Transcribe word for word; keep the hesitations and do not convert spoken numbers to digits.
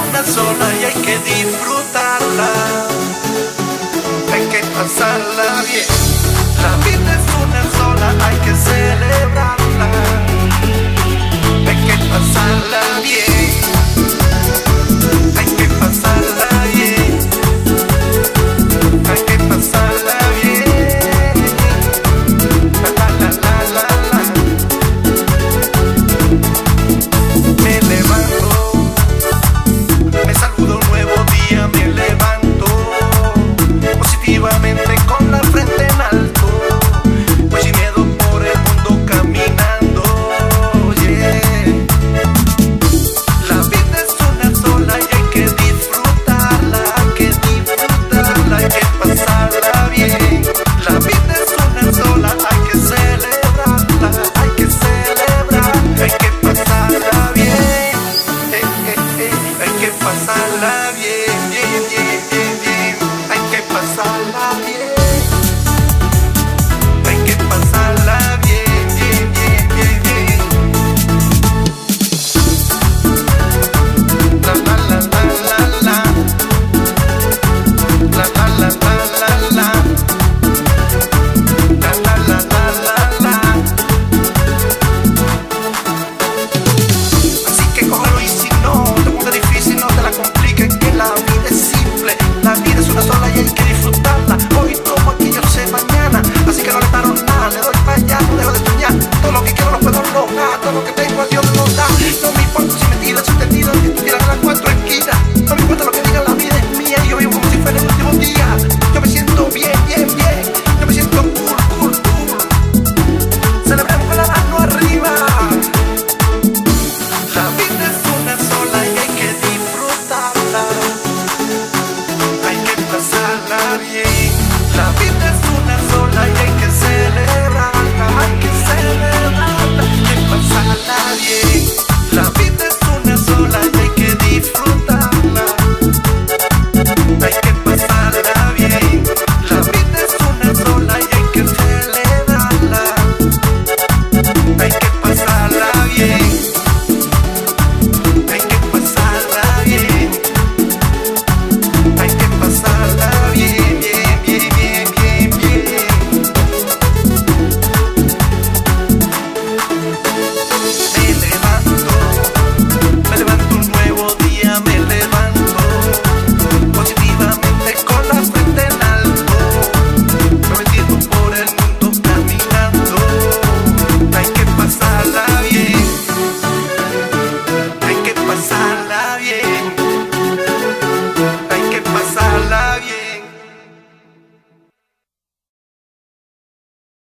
una sola y hay que disfrutarla. Hay que pasarla bien. La vida es una sola, hay que celebrarla. Hay que pasarla bien. Hay que pasarla bien. Hay que pasarla bien. La la la la la. Me levanto, me saludo un nuevo día, me levanto positivamente con la frente en alto. Voy sin miedo por el mundo caminando, yeah. La vida es una sola y hay que disfrutarla, hay que disfrutarla, hay que pasarla bien. La vida es una sola, hay que celebrarla, hay que celebrar, hay que pasarla bien, eh, eh, eh, hay que pasarla bien, bien, bien, bien, bien, hay que pasarla bien. Hay que pasarla bien, bien, bien, bien, bien. La la la la la la. La la la la la la. La la la la la la. Así que cógelo y si no te ponga difícil, no te la compliques, que la vida es simple. La vida es una sola y hay que disfrutarla. Hoy tomo aquí, yo sé mañana. Así que no le paro nada, le doy para allá, no dejo de soñar. Todo lo que quiero lo puedo lograr, todo lo que tengo a Dios me lo da. No me importa si